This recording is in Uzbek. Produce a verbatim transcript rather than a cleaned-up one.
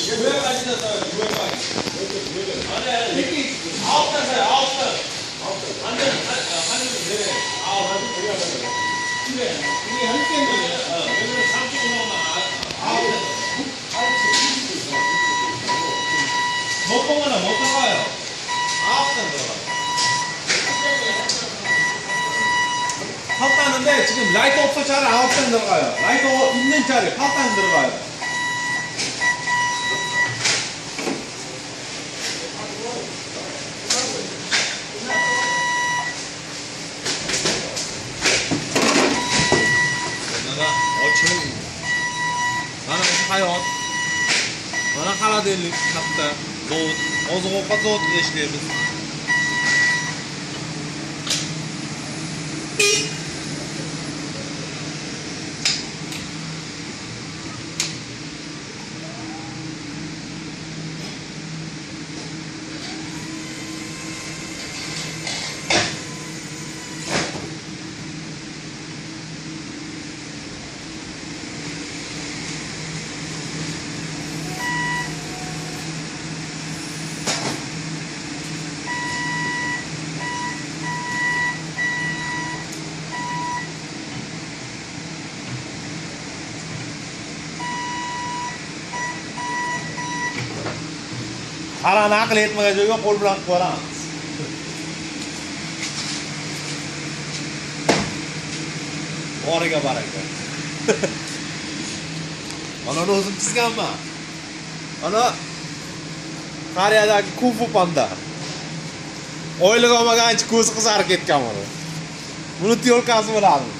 구회까지는 써요. 구회까지. 안에 새끼 아홉 단 써요. 아홉 단. 안에 한한 네. 아홉 단 들어가요. 근데 이게 한 개는 어, 여기는 삼십오 나오면 아홉 단. 못 보거나 못 들어가요. 아홉 단 들어가요. 아홉 단인데 지금 라이트 없어 차례 아홉 단 들어가요. 라이트 있는 차례 아홉 단 들어가요. Mana hayot. Mana xaladellik katta. Zavod, oziq-ovqat zavodida ishlaymiz. Hali naql etmagan joyga qo'l bilan qilib boramiz. Boriga baraka. Mana uni o'zim chizganman. Mana qariyadagi Kung Fu Panda. O'ylagan olmagancha ko'zi qizarib ketgan buni. Buni yo'lkasi bo'ladi.